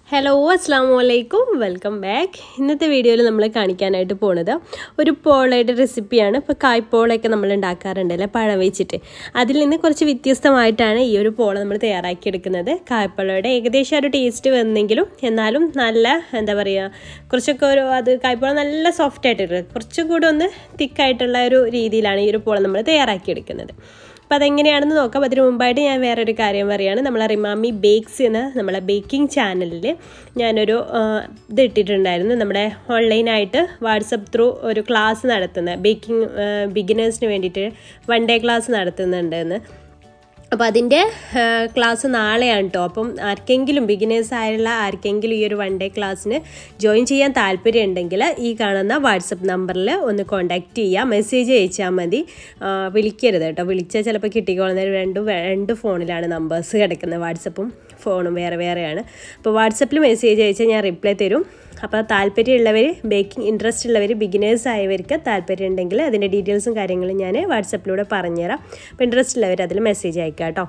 Hello, Assalamualaikum. Welcome back. ഇന്നത്തെ വീഡിയോയിൽ നമ്മൾ കാണിക്കാനായിട്ട് പോകുന്നത് ഒരു പോളയുടെ റെസിപ്പിയാണ്. ഇപ്പോൾ കായ്പോളയൊക്കെ നമ്മൾ ഉണ്ടാക്കാറുണ്ടല്ലേ പഴം വെച്ചിട്ട്. അതിൽ നിന്ന് കുറച്ച് വ്യത്യസ്തമായിട്ടാണ് ഈ ഒരു പോള നമ്മൾ തയ്യാറാക്കി എടുക്കുന്നത്. കായ്പോളയുടെ ഏകദേശം ഒരു ടേസ്റ്റ് വന്നെങ്കിലും എന്നാലും നല്ല എന്താ പറയുക കുറച്ചൊക്കെ ഒരു അത് കായ്പോള നല്ല സോഫ്റ്റ് ആയിട്ട് കുറച്ചുകൂടി ഒന്ന് തിക്കായിട്ടുള്ള ഒരു രീതിയിലാണ് ഈ ഒരു പോള നമ്മൾ തയ്യാറാക്കി എടുക്കുന്നത്. അപ്പോൾ അതെങ്ങനെയാണെന്ന് നോക്കാം. അതിന് മുമ്പായിട്ട് ഞാൻ വേറൊരു കാര്യം പറയുകയാണ്. നമ്മളെ റിമാമി ബേക്സ് എന്ന നമ്മളെ ബേക്കിംഗ് ചാനലിൽ ഞാനൊരു ഇത് ഇട്ടിട്ടുണ്ടായിരുന്നു. നമ്മുടെ ഓൺലൈനായിട്ട് വാട്സപ്പ് ത്രൂ ഒരു ക്ലാസ് നടത്തുന്ന ബേക്കിംഗ് ബിഗിനേഴ്സിന് വേണ്ടിയിട്ട് 1 day ക്ലാസ് നടത്തുന്നുണ്ടെന്ന്. അപ്പോൾ അതിൻ്റെ ക്ലാസ് നാളെയാണ് കേട്ടോ. അപ്പം ആർക്കെങ്കിലും ബിഗിനേഴ്സ് ആയുള്ള ആർക്കെങ്കിലും ഈ ഒരു 1 day ക്ലാസ്സിന് ജോയിൻ ചെയ്യാൻ താല്പര്യം ഉണ്ടെങ്കിൽ ഈ കാണുന്ന വാട്സപ്പ് നമ്പറിൽ ഒന്ന് കോൺടാക്റ്റ് ചെയ്യുക, മെസ്സേജ് അയച്ചാൽ മതി. വിളിക്കരുത് കേട്ടോ. വിളിച്ചാൽ ചിലപ്പോൾ കിട്ടിക്കോളുന്ന രണ്ട് ഫോണിലാണ് നമ്പേഴ്സ് കിടക്കുന്നത്. വാട്സപ്പും ഫോണും വേറെ വേറെയാണ്. അപ്പോൾ വാട്സപ്പിൽ മെസ്സേജ് അയച്ചാൽ ഞാൻ റിപ്ലൈ തരും. അപ്പോൾ താല്പര്യമുള്ളവർ ബേക്കിംഗ് ഇൻട്രസ്റ്റ് ഉള്ളവർ ബിഗിനേഴ്സ് ആയവർക്ക് താല്പര്യം ഉണ്ടെങ്കിൽ അതിൻ്റെ ഡീറ്റെയിൽസും കാര്യങ്ങളും ഞാൻ വാട്സപ്പിലൂടെ പറഞ്ഞുതരാം. അപ്പോൾ ഇൻട്രസ്റ്റ് ഉള്ളവർ അതിൽ മെസ്സേജ് അയക്കാം കേട്ടോ.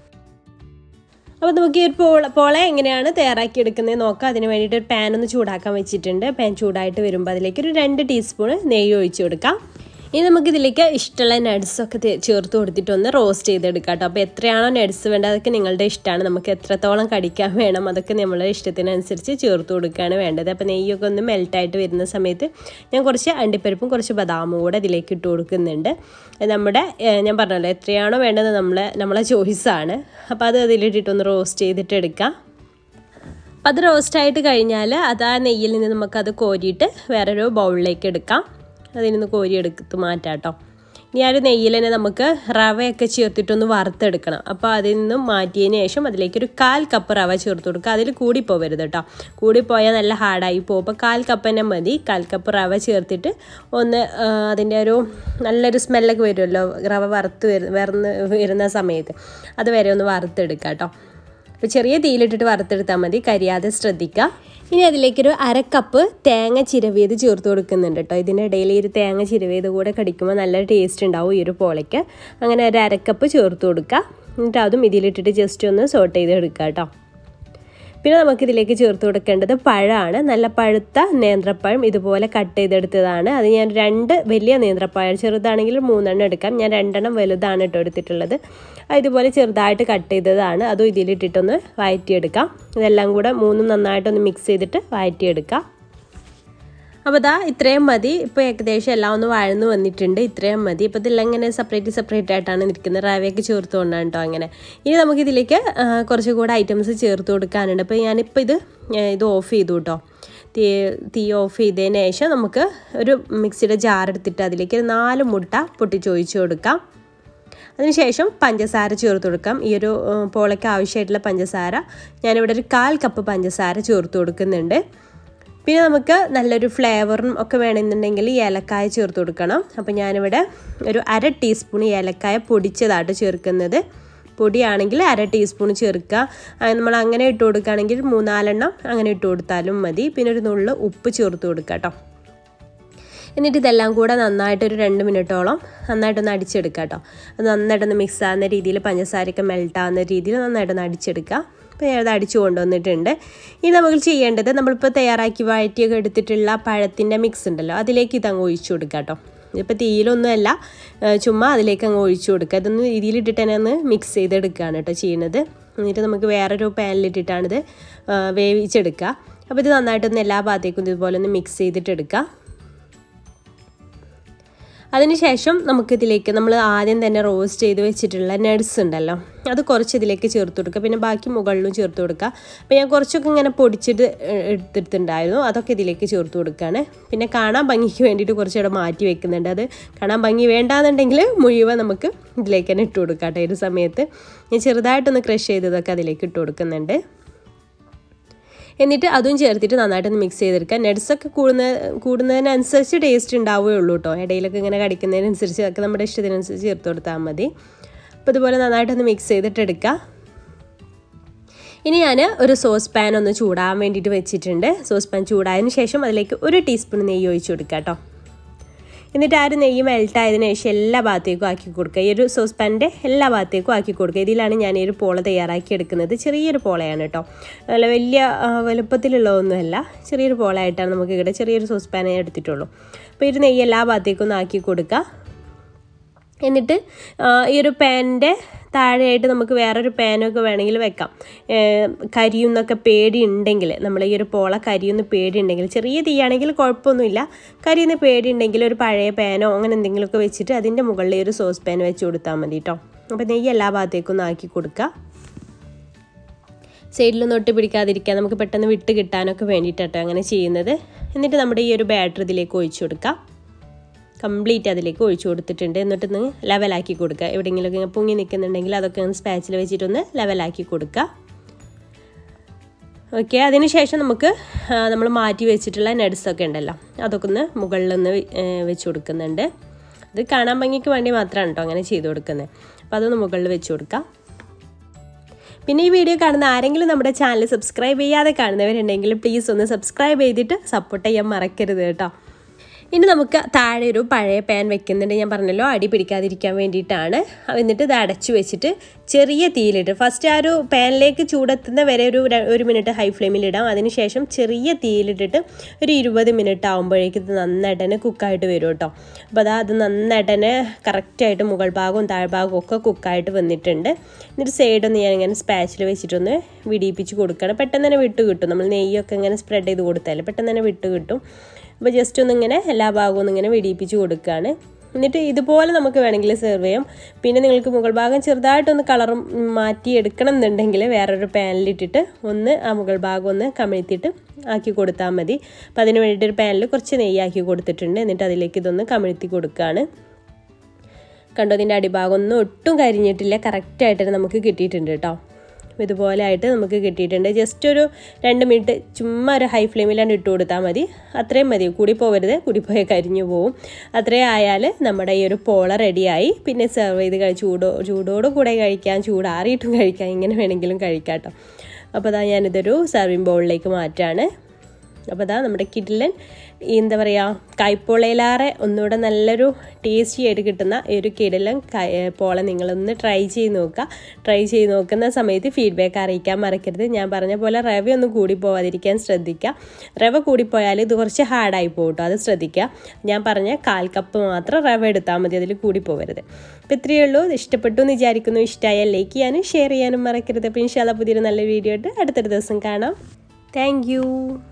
അപ്പോൾ നമുക്ക് ഈ ഒരു പോള എങ്ങനെയാണ് തയ്യാറാക്കി എടുക്കുന്നത് നോക്കാം. അതിന് വേണ്ടിയിട്ട് ഒരു പാൻ ഒന്ന് ചൂടാക്കാൻ വെച്ചിട്ടുണ്ട്. പാൻ ചൂടായിട്ട് വരുമ്പോൾ അതിലേക്ക് ഒരു 2 ടീസ്പൂൺ നെയ്യ് ഒഴിച്ച് കൊടുക്കാം. ഇനി നമുക്കിതിലേക്ക് ഇഷ്ടമുള്ള നട്ട്സൊക്കെ ചേർത്ത് കൊടുത്തിട്ടൊന്ന് റോസ്റ്റ് ചെയ്തെടുക്കാം കേട്ടോ. അപ്പോൾ എത്രയാണോ നട്ട്സ് വേണ്ടത് അതൊക്കെ നിങ്ങളുടെ ഇഷ്ടമാണ്. നമുക്ക് എത്രത്തോളം കടിക്കാൻ വേണം അതൊക്കെ നമ്മളുടെ ഇഷ്ടത്തിനനുസരിച്ച് ചേർത്ത് കൊടുക്കുകയാണ് വേണ്ടത്. അപ്പോൾ നെയ്യൊക്കെ ഒന്ന് മെൽറ്റായിട്ട് വരുന്ന സമയത്ത് ഞാൻ കുറച്ച് അണ്ടിപ്പരിപ്പും കുറച്ച് ബദാമും കൂടെ ഇതിലേക്ക് ഇട്ട് കൊടുക്കുന്നുണ്ട്. നമ്മുടെ ഞാൻ പറഞ്ഞല്ലോ എത്രയാണോ വേണ്ടത് നമ്മളെ ചോയ്സാണ്. അപ്പോൾ അത് അതിലിട്ടിട്ടൊന്ന് റോസ്റ്റ് ചെയ്തിട്ട് എടുക്കാം. അപ്പോൾ അത് റോസ്റ്റായിട്ട് കഴിഞ്ഞാൽ അത് ആ നെയ്യിൽ നിന്ന് നമുക്കത് കോരിയിട്ട് വേറൊരു ബൗളിലേക്ക് എടുക്കാം. അതിൽ നിന്ന് കോരിയെടുത്ത് മാറ്റാം കേട്ടോ. ഇനി ആ ഒരു നെയ്യിൽ തന്നെ നമുക്ക് റവയൊക്കെ ചേർത്തിട്ടൊന്ന് വറുത്തെടുക്കണം. അപ്പോൾ അതിൽ നിന്നും മാറ്റിയതിന് ശേഷം അതിലേക്ക് ഒരു 1/4 കപ്പ് റവ ചേർത്ത് കൊടുക്കുക. അതിൽ കൂടിപ്പോവരുത് കേട്ടോ. കൂടിപ്പോയാൽ നല്ല ഹാർഡായി പോകും. അപ്പോൾ 1/4 കപ്പ് തന്നെ മതി. 1/4 കപ്പ് റവ ചേർത്തിട്ട് ഒന്ന് അതിൻ്റെ ഒരു നല്ലൊരു സ്മെല്ലൊക്കെ വരുമല്ലോ റവ വരുന്ന സമയത്ത്, അതുവരെ ഒന്ന് വറുത്തെടുക്കുക കേട്ടോ. അപ്പോൾ ചെറിയ തീയിലിട്ടിട്ട് വറുത്തെടുത്താൽ മതി, കരിയാതെ ശ്രദ്ധിക്കുക. ഇനി അതിലേക്കൊരു 1/2 കപ്പ് തേങ്ങ ചിരവിയത് ചേർത്ത് കൊടുക്കുന്നുണ്ട് കേട്ടോ. ഇതിൻ്റെ ഇടയിൽ ഈ ഒരു തേങ്ങ ചിരവിയത് കൂടെ കടിക്കുമ്പോൾ നല്ല ടേസ്റ്റ് ഉണ്ടാവും ഈ ഒരു പോളയ്ക്ക്. അങ്ങനെ ഒരു 1/2 കപ്പ് ചേർത്ത് കൊടുക്കുക. എന്നിട്ട് അതും ഇതിലിട്ടിട്ട് ജസ്റ്റ് ഒന്ന് സോട്ട് ചെയ്തെടുക്കുക കേട്ടോ. പിന്നെ നമുക്കിതിലേക്ക് ചേർത്ത് കൊടുക്കേണ്ടത് പഴമാണ്. നല്ല പഴുത്ത നേന്ത്രപ്പഴം ഇതുപോലെ കട്ട് ചെയ്തെടുത്തതാണ്. അത് ഞാൻ 2 വലിയ നേന്ത്രപ്പഴം, ചെറുതാണെങ്കിൽ 3 എടുക്കാം. ഞാൻ 2 വലുതാണ് കേട്ടോ എടുത്തിട്ടുള്ളത്. ഇതുപോലെ ചെറുതായിട്ട് കട്ട് ചെയ്തതാണ്. അതും ഇതിലിട്ടിട്ടൊന്ന് വഴറ്റിയെടുക്കാം. ഇതെല്ലാം കൂടെ 3 നന്നായിട്ടൊന്ന് മിക്സ് ചെയ്തിട്ട് വഴറ്റിയെടുക്കാം. അപ്പോൾ ഇത്രയും മതി. ഇപ്പോൾ ഏകദേശം എല്ലാം ഒന്ന് വഴന്ന് വന്നിട്ടുണ്ട്. ഇത്രയും മതി. ഇപ്പോൾ ഇതെല്ലാം ഇങ്ങനെ സെപ്പറേറ്റ് ആയിട്ടാണ് നിൽക്കുന്നത്. റവയൊക്കെ ചേർത്ത് കൊണ്ടാണ് കേട്ടോ അങ്ങനെ. ഇനി നമുക്കിതിലേക്ക് കുറച്ചുകൂടെ ഐറ്റംസ് ചേർത്ത് കൊടുക്കാനുണ്ട്. അപ്പോൾ ഞാനിപ്പോൾ ഇത് ഓഫ് ചെയ്തു കേട്ടോ. തീ ഓഫ് ചെയ്തതിന് ശേഷം നമുക്ക് ഒരു മിക്സിയുടെ ജാർ എടുത്തിട്ട് അതിലേക്ക് 4 മുട്ട പൊട്ടിച്ചൊഴിച്ച് കൊടുക്കാം. അതിനുശേഷം പഞ്ചസാര ചേർത്ത് കൊടുക്കാം. ഈ ഒരു പോളയ്ക്ക് ആവശ്യമായിട്ടുള്ള പഞ്ചസാര ഞാനിവിടെ ഒരു 1/4 കപ്പ് പഞ്ചസാര ചേർത്ത് കൊടുക്കുന്നുണ്ട്. പിന്നെ നമുക്ക് നല്ലൊരു ഫ്ലേവറും ഒക്കെ വേണമെന്നുണ്ടെങ്കിൽ ഏലക്കായ ചേർത്ത് കൊടുക്കണം. അപ്പോൾ ഞാനിവിടെ ഒരു 1/2 ടീസ്പൂൺ ഏലക്കായ പൊടിച്ചതായിട്ട് ചേർക്കുന്നത്. പൊടിയാണെങ്കിൽ 1/2 ടീസ്പൂൺ ചേർക്കുക. നമ്മൾ അങ്ങനെ ഇട്ട് കൊടുക്കുകയാണെങ്കിൽ 3-4 അങ്ങനെ ഇട്ട് കൊടുത്താലും മതി. പിന്നെ ഒരു നുള്ള് ഉപ്പ് ചേർത്ത് കൊടുക്കുക കേട്ടോ. എന്നിട്ട് ഇതെല്ലാം കൂടെ നന്നായിട്ടൊരു 2 മിനിറ്റോളം നന്നായിട്ടൊന്ന് അടിച്ചെടുക്കുക കേട്ടോ. അത് നന്നായിട്ടൊന്ന് മിക്സ് ആകുന്ന രീതിയിൽ പഞ്ചസാരയൊക്കെ മെൽട്ടാകുന്ന രീതിയിൽ നന്നായിട്ടൊന്ന് അടിച്ചെടുക്കുക. അപ്പോൾ ഞാനത് അടിച്ചു കൊണ്ടുവന്നിട്ടുണ്ട്. ഇനി നമുക്ക് ചെയ്യേണ്ടത് നമ്മളിപ്പോൾ തയ്യാറാക്കി വഴറ്റിയൊക്കെ എടുത്തിട്ടുള്ള പഴത്തിൻ്റെ മിക്സ് ഉണ്ടല്ലോ അതിലേക്ക് ഇതങ്ങ് ഒഴിച്ചു കൊടുക്കുക കേട്ടോ. ഇപ്പോൾ തീയിലൊന്നുമല്ല, ചുമ്മാ അതിലേക്ക് അങ്ങ് ഒഴിച്ചു കൊടുക്കുക. ഇതൊന്ന് ഇതിലിട്ടിട്ട് തന്നെ ഒന്ന് മിക്സ് ചെയ്തെടുക്കുകയാണ് കേട്ടോ ചെയ്യുന്നത്. എന്നിട്ട് നമുക്ക് വേറൊരു പാനിലിട്ടിട്ടാണിത് വേവിച്ചെടുക്കുക. അപ്പോൾ ഇത് നന്നായിട്ടൊന്ന് എല്ലാ ഭാഗത്തേക്കും ഇതുപോലെ ഒന്ന് മിക്സ് ചെയ്തിട്ടെടുക്കുക. അതിനുശേഷം നമുക്കിതിലേക്ക് നമ്മൾ ആദ്യം തന്നെ റോസ്റ്റ് ചെയ്ത് വെച്ചിട്ടുള്ള നട്ട്സ് ഉണ്ടല്ലോ അത് കുറച്ച് ഇതിലേക്ക് ചേർത്ത് കൊടുക്കുക. പിന്നെ ബാക്കി മുകളിലും ചേർത്ത് കൊടുക്കുക. അപ്പോൾ ഞാൻ കുറച്ചൊക്കെ ഇങ്ങനെ പൊടിച്ചിട്ട് എടുത്തിട്ടുണ്ടായിരുന്നു. അതൊക്കെ ഇതിലേക്ക് ചേർത്ത് കൊടുക്കുകയാണ്. പിന്നെ കാണാൻ ഭംഗിക്ക് വേണ്ടിയിട്ട് കുറച്ചുകൂടെ മാറ്റി വെക്കുന്നുണ്ട്. അത് കാണാൻ ഭംഗി വേണ്ടാന്നുണ്ടെങ്കിൽ മുഴുവൻ നമുക്ക് ഇതിലേക്ക് തന്നെ ഇട്ട് കൊടുക്കാം കേട്ടോ. ഒരു സമയത്ത് ഞാൻ ചെറുതായിട്ടൊന്ന് ക്രഷ് ചെയ്തതൊക്കെ അതിലേക്ക് ഇട്ട് കൊടുക്കുന്നുണ്ട്. എന്നിട്ട് അതും ചേർത്തിട്ട് നന്നായിട്ടൊന്ന് മിക്സ് ചെയ്തെടുക്കുക. നട്ട്സൊക്കെ കൂടുന്നതിനനുസരിച്ച് ടേസ്റ്റ് ഉണ്ടാവുകയുള്ളൂ കേട്ടോ. ഇടയിലൊക്കെ ഇങ്ങനെ കടിക്കുന്നതിനനുസരിച്ച് അതൊക്കെ നമ്മുടെ ഇഷ്ടത്തിനനുസരിച്ച് ചേർത്ത് കൊടുത്താൽ മതി. അപ്പോൾ ഇതുപോലെ നന്നായിട്ടൊന്ന് മിക്സ് ചെയ്തിട്ടെടുക്കുക. ഇനി ഞാൻ ഒരു സോസ് പാൻ ഒന്ന് ചൂടാൻ വേണ്ടിയിട്ട് വെച്ചിട്ടുണ്ട്. സോസ് പാൻ ചൂടായതിന് ശേഷം അതിലേക്ക് 1 ടീസ്പൂൺ നെയ്യ് ഒഴിച്ച് കൊടുക്കുക കേട്ടോ. എന്നിട്ട് ആ ഒരു നെയ്യ് മെൽട്ടായതിനു ശേഷം എല്ലാ ഭാഗത്തേക്കും ആക്കി കൊടുക്കുക. ഈ ഒരു സോസ് പാനിൻ്റെ എല്ലാ ഭാഗത്തേക്കും ആക്കി കൊടുക്കുക. ഇതിലാണ് ഞാൻ ഈ ഒരു പോള തയ്യാറാക്കി എടുക്കുന്നത്. ചെറിയൊരു പോളയാണ് കേട്ടോ, നല്ല വലിയ വലുപ്പത്തിലുള്ളതൊന്നുമല്ല, ചെറിയൊരു പോളയായിട്ടാണ് നമുക്ക് ഇവിടെ ചെറിയൊരു സോസ് പാനേ എടുത്തിട്ടുള്ളൂ. അപ്പോൾ ഈ ഒരു നെയ്യ് എല്ലാ ഭാഗത്തേക്കും ഒന്ന് ആക്കി കൊടുക്കുക. എന്നിട്ട് ഈ ഒരു പാനിൻ്റെ താഴെയായിട്ട് നമുക്ക് വേറൊരു പാനൊക്കെ വേണമെങ്കിൽ വെക്കാം. കരിയുന്നൊക്കെ പേടിയുണ്ടെങ്കിൽ, നമ്മൾ ഈ ഒരു പോള കരിയുന്ന പേടിയുണ്ടെങ്കിൽ, ചെറിയ തീയാണെങ്കിൽ കുഴപ്പമൊന്നുമില്ല, കരിയുന്ന പേടിയുണ്ടെങ്കിൽ ഒരു പഴയ പാനോ അങ്ങനെ എന്തെങ്കിലുമൊക്കെ വെച്ചിട്ട് അതിൻ്റെ മുകളിൽ ഒരു സോസ് പാൻ വെച്ച് കൊടുത്താൽ മതി കേട്ടോ. അപ്പോൾ നെയ്യ് എല്ലാ ഭാഗത്തേക്കും ഒന്ന് ആക്കി കൊടുക്കുക. സൈഡിലൊന്നും ഒട്ടി പിടിക്കാതിരിക്കാൻ നമുക്ക് പെട്ടെന്ന് വിട്ട് കിട്ടാനൊക്കെ വേണ്ടിയിട്ടോ അങ്ങനെ ചെയ്യുന്നത്. എന്നിട്ട് നമ്മുടെ ഈ ഒരു ബാറ്റർ ഇതിലേക്ക് ഒഴിച്ചു കൊടുക്കാം. കംപ്ലീറ്റ് അതിലേക്ക് ഒഴിച്ചു കൊടുത്തിട്ടുണ്ട്. എന്നിട്ടൊന്ന് ലെവലാക്കി കൊടുക്കുക. എവിടെയെങ്കിലുമൊക്കെ പൊങ്ങി നിൽക്കുന്നുണ്ടെങ്കിൽ അതൊക്കെ ഒന്ന് സ്പാച്ചിൽ വെച്ചിട്ടൊന്ന് ലെവലാക്കി കൊടുക്കുക. ഓക്കെ, അതിനുശേഷം നമുക്ക് നമ്മൾ മാറ്റി വെച്ചിട്ടുള്ള നട്ട്സൊക്കെ ഉണ്ടല്ലോ, അതൊക്കെ ഒന്ന് മുകളിലൊന്ന് വെച്ച് കൊടുക്കുന്നുണ്ട്. അത് കാണാൻ ഭംഗിക്ക് വേണ്ടി മാത്രമാണ് കേട്ടോ അങ്ങനെ ചെയ്ത് കൊടുക്കുന്നത്. അപ്പോൾ അതൊന്ന് മുകളിൽ വെച്ച് കൊടുക്കാം. പിന്നെ ഈ വീഡിയോ കാണുന്ന ആരെങ്കിലും നമ്മുടെ ചാനൽ സബ്സ്ക്രൈബ് ചെയ്യാതെ കാണുന്നവരുണ്ടെങ്കിൽ പ്ലീസ് ഒന്ന് സബ്സ്ക്രൈബ് ചെയ്തിട്ട് സപ്പോർട്ട് ചെയ്യാൻ മറക്കരുത് കേട്ടോ. ഇനി നമുക്ക് താഴെ ഒരു പഴയ പാൻ വെക്കുന്നുണ്ട്, ഞാൻ പറഞ്ഞല്ലോ അടി പിടിക്കാതിരിക്കാൻ വേണ്ടിയിട്ടാണ്. എന്നിട്ട് ഇത് അടച്ചു വെച്ചിട്ട് ചെറിയ തീയിലിട്ട് ഫസ്റ്റ് ആ ഒരു പാനിലേക്ക് ചൂടെത്തുന്ന വരെ ഒരു മിനിറ്റ് ഹൈ ഫ്ലെയിമിലിടാം. അതിനുശേഷം ചെറിയ തീയിലിട്ടിട്ട് ഒരു 20 മിനിറ്റ് ആകുമ്പോഴേക്കും ഇത് നന്നായിട്ട് തന്നെ കുക്കായിട്ട് വരും കേട്ടോ. അപ്പോൾ അത് നന്നായിട്ട് തന്നെ കറക്റ്റായിട്ട് മുകൾ ഭാഗവും താഴ്ഭാഗവും ഒക്കെ കുക്കായിട്ട് വന്നിട്ടുണ്ട്. എന്നിട്ട് സൈഡൊന്ന് ഞാനിങ്ങനെ സ്പാച്ചിൽ വെച്ചിട്ടൊന്ന് വിടിയിപ്പിച്ച് കൊടുക്കണം. പെട്ടെന്ന് തന്നെ വിട്ട് കിട്ടും. നമ്മൾ നെയ്യൊക്കെ ഇങ്ങനെ സ്പ്രെഡ് ചെയ്ത് കൊടുത്താൽ പെട്ടെന്ന് തന്നെ വിട്ട് കിട്ടും. അപ്പോൾ ജസ്റ്റ് ഒന്നിങ്ങനെ എല്ലാ ഭാഗവും ഒന്നിങ്ങനെ വിടിയിപ്പിച്ച് കൊടുക്കുകയാണ്. എന്നിട്ട് ഇതുപോലെ നമുക്ക് വേണമെങ്കിൽ സെർവ് ചെയ്യാം. പിന്നെ നിങ്ങൾക്ക് മുകൾ ഭാഗം ചെറുതായിട്ടൊന്ന് കളറും മാറ്റി എടുക്കണം എന്നുണ്ടെങ്കിൽ വേറൊരു പാനിലിട്ടിട്ട് ഒന്ന് ആ മുകൾ ഭാഗം ഒന്ന് കമിഴ്ത്തിയിട്ട് ആക്കി കൊടുത്താൽ മതി. അപ്പോൾ അതിന് വേണ്ടിയിട്ടൊരു പാനിൽ കുറച്ച് നെയ്യാക്കി കൊടുത്തിട്ടുണ്ട്. എന്നിട്ട് അതിലേക്ക് ഇതൊന്ന് കമിഴ്ത്തി കൊടുക്കുകയാണ്. കണ്ടോ, ഇതിൻ്റെ അടിഭാഗം ഒന്നും ഒട്ടും കരിഞ്ഞിട്ടില്ല, കറക്റ്റായിട്ട് നമുക്ക് കിട്ടിയിട്ടുണ്ട് കേട്ടോ. ഇതുപോലെ ആയിട്ട് നമുക്ക് കിട്ടിയിട്ടുണ്ട്. ജസ്റ്റ് ഒരു 2 മിനിറ്റ് ചുമ്മാ ഒരു ഹൈ ഫ്ലെയിമിലാണ് ഇട്ട് കൊടുത്താൽ മതി. അത്രയും മതി, കൂടി പോകരുത്, കൂടിപ്പോയാൽ കരിഞ്ഞു പോവും. അത്രയും ആയാൽ നമ്മുടെ ഈ ഒരു പോള റെഡിയായി. പിന്നെ സെർവ് ചെയ്ത് ചൂടോട് കൂടെ കഴിക്കാം, ചൂടാറിയിട്ടും കഴിക്കാം, ഇങ്ങനെ വേണമെങ്കിലും കഴിക്കാം കേട്ടോ. അപ്പോൾ അതാ ഞാനിതൊരു സർവിങ് ബൗളിലേക്ക് മാറ്റാണ്. അപ്പോൾ അതാ നമ്മുടെ കിഡിലൻ എന്താ പറയുക, കായ്പോളയിലാറെ ഒന്നുകൂടെ നല്ലൊരു ടേസ്റ്റി ആയിട്ട് കിട്ടുന്ന ഈ ഒരു കിഡിലൻ പോള നിങ്ങളൊന്ന് ട്രൈ ചെയ്ത് നോക്കുക. ട്രൈ ചെയ്ത് നോക്കുന്ന സമയത്ത് ഫീഡ്ബാക്ക് അറിയിക്കാൻ മറക്കരുത്. ഞാൻ പറഞ്ഞ പോലെ റവയൊന്നും കൂടി പോവാതിരിക്കാൻ ശ്രദ്ധിക്കുക. റവ കൂടിപ്പോയാൽ ഇത് കുറച്ച് ഹാർഡായി പോകും കേട്ടോ, അത് ശ്രദ്ധിക്കുക. ഞാൻ പറഞ്ഞ 1/4 കപ്പ് മാത്രം റവ എടുത്താൽ മതി, അതിൽ കൂടി പോകരുത്. അപ്പോൾ ഇത്രയേ ഉള്ളൂ. ഇഷ്ടപ്പെട്ടു എന്ന് വിചാരിക്കുന്നു. ഇഷ്ടമായാൽ ലൈക്ക് ചെയ്യാനും ഷെയർ ചെയ്യാനും മറക്കരുത്. അപ്പോൾ ഇൻഷാല്ലാ പുതിയൊരു നല്ല വീഡിയോ ആയിട്ട് അടുത്തൊരു ദിവസം കാണാം. Thank U.